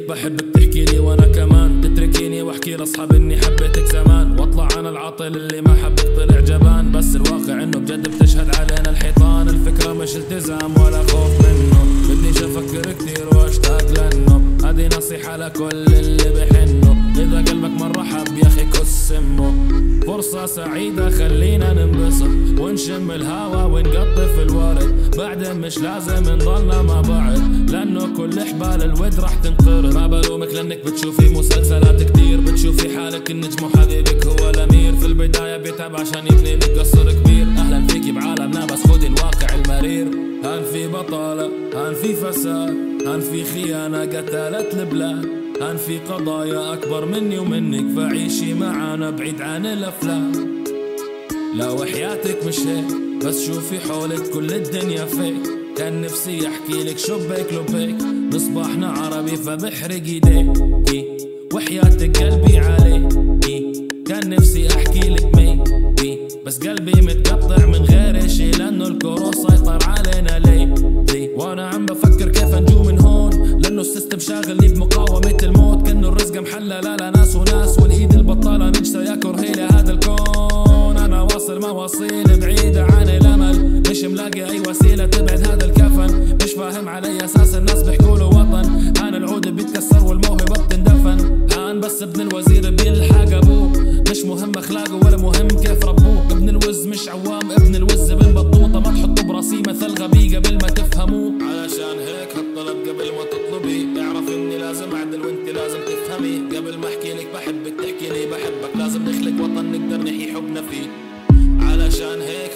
بحبك تحكي لي وانا كمان تتركيني واحكي لاصحابي اني حبيتك زمان، واطلع انا العاطل اللي ما حبك طلع جبان، بس الواقع انه بجد بتشهد علينا الحيطان. الفكرة مش التزام ولا خوف منه، بديش افكر كتير واشتاق لانه هذه نصيحة لكل اللي بحنه، اذا قلبك مرة حب يا اخي كس امه. فرصة سعيدة خلينا ننبسط ونشم الهوا ونقطف الورد، بعدين مش لازم نضلنا مع بعض لانه كل حبال الود راح تنقرض. ما بلومك لانك بتشوفي مسلسلات كتير، بتشوفي حالك النجم وحبيبك هو الامير، في البداية بيتعب عشان يبني لك قصر كبير. اهلا فيكي بعالمنا بس خدي الواقع المرير، هان في بطالة، هان في فساد، هان في خيانة قتلت البلاد، هان في قضايا أكبر مني ومنك، فعيشي معانا بعيد عن الأفلام. لو حياتك مش هيك بس شوفي حولك كل الدنيا فيك، كان نفسي أحكي لك شبيك لبيك، مصباحنا عربي فبحرق ايديكي وحياتك قلبي عليكي، كان نفسي أحكي لك ميبي بس قلبي متقطع من غير شي لأنه الكورو سيطر علينا ليلي، وأنا عم بفكر كيف نجو من هون لأنه السيستم شاغلني بمقاومة الموت، كأنه الرزق محلى لا ناس وناس، والإيد البطالة نجسة يا كرهي لهذا الكون. أنا واصل مواصيل بعيدة عن الأمل، مش ملاقي أي وسيلة تبعد هذا الكفن، مش فاهم علي أساس الناس بيحكولوا وطن، هان العود بيتكسر والموهبة بتندفن، هان بس ابن الوزير بيلحق أبوه، مش مهم أخلاقه ولا مهم كيف ربوه، ابن الوز مش عوام ابن الوز بن بطوطة، ما تحطوا براسي مثل غبي قبل ما تفهموه، علشان هيك هالطلب قبل ما تطلبي، اعرف اني لازم اعدل وانت لازم تفهمي، قبل ما احكي لك بحبك تحكي لي بحبك، لازم نخلق وطن نقدر نحيي حبنا فيه، علشان هيك